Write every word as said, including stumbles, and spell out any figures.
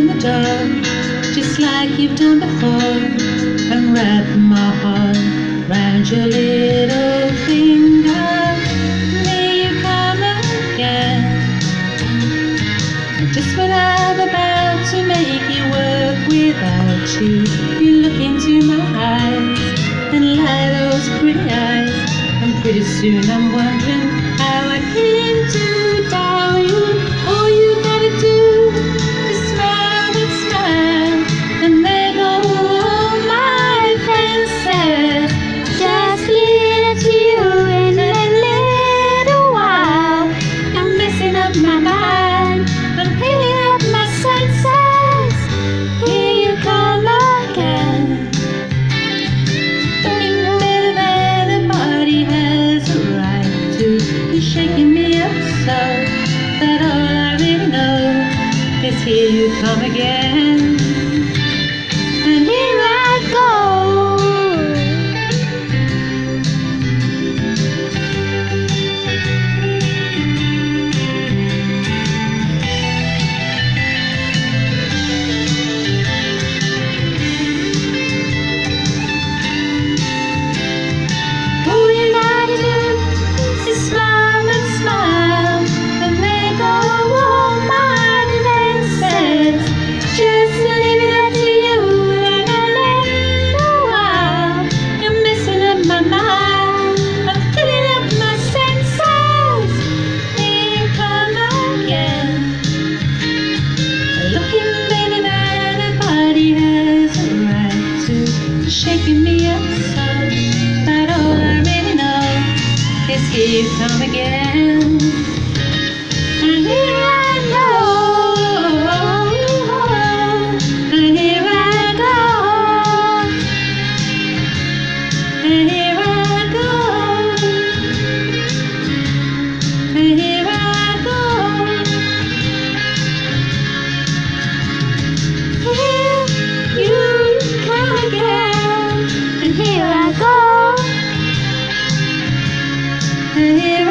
in the dark, just like you've done before, and wrap my heart round your little finger. May you come again. And just when I'm about to make it work without you, you look into my eyes and lie those pretty eyes, and pretty soon I'm wondering how I came to doubt you. All you gotta do is smile and smile, and there go all my friends said. Just leave it to you in a little while. I'm messing up my mind, I'm filling up my senses. Here you come again. looking better than a body has a right to. You're shaking me up so that all I really know is here you come again. And here I go. All you gotta do is smile and smile, and there go all my defenses. Just leave it up to you in a little while. You're messing up my mind, I'm filling up my senses. Here you come again. Looking better than a body has a right to. Shaking me up so that all I really know is here you come again. And here I go, and here I go, and here I go, and here I go. Here you come again. And here I go. And here